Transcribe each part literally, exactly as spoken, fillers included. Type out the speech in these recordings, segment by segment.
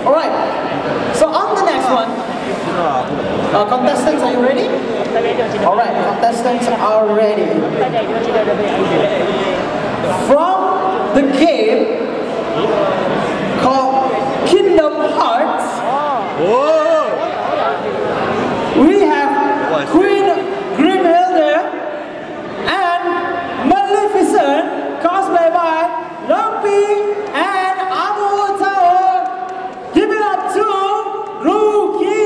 Alright, so on the next one, uh, contestants, are you ready? Alright, contestants are ready. From the game called Kingdom Hearts, we have Queen Grimhilda and Maleficent, cosplay by Lumpy and Abu Tower. Give it up to Rookie!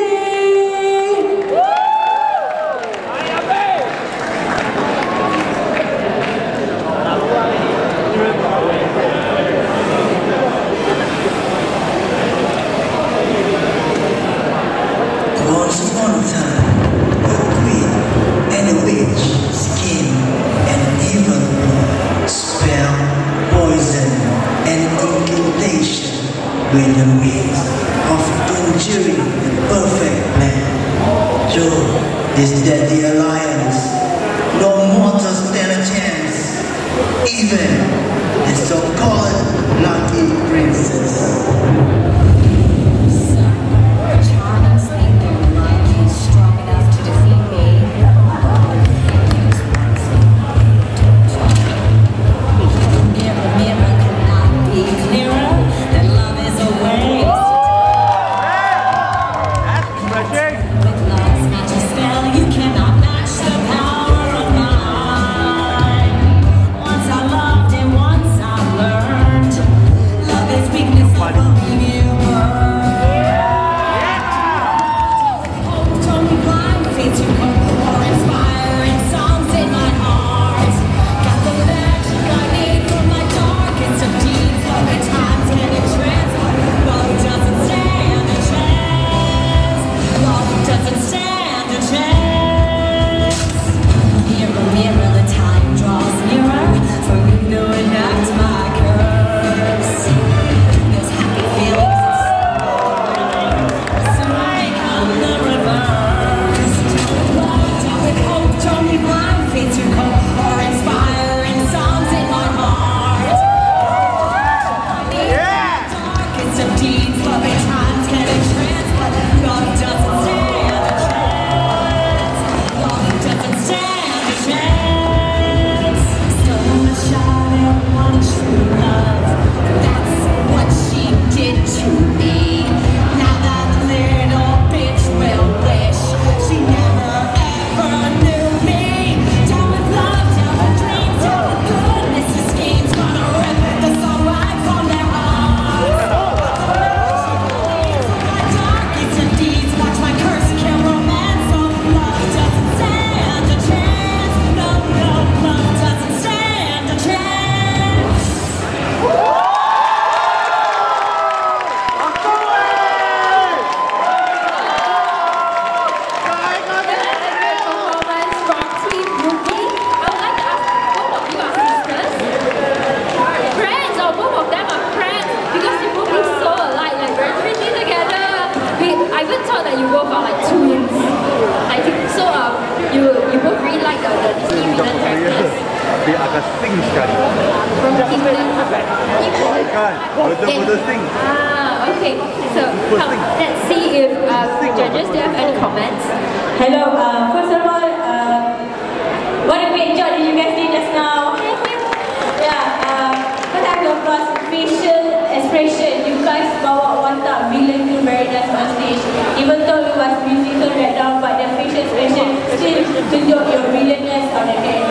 Once upon a time, a queen and a witch, skin and evil, spell, poison, and incantation with the means of conjuring the perfect plan. So, this deadly alliance, no mortals stand a chance, even the so-called lucky princess. Dia akan sing sekali. Betul-betul sing. Ah, okay. So, come, let's see if uh, judges, do you have any comments? Hello, uh, first of all, uh, what a great job did you guys did just now. Yeah, uh, first I have to applaud facial expression. You guys bawa watak villain tu very nice on stage. Even though it was musical right now, but the facial expression still tunjuk your villainess on the character.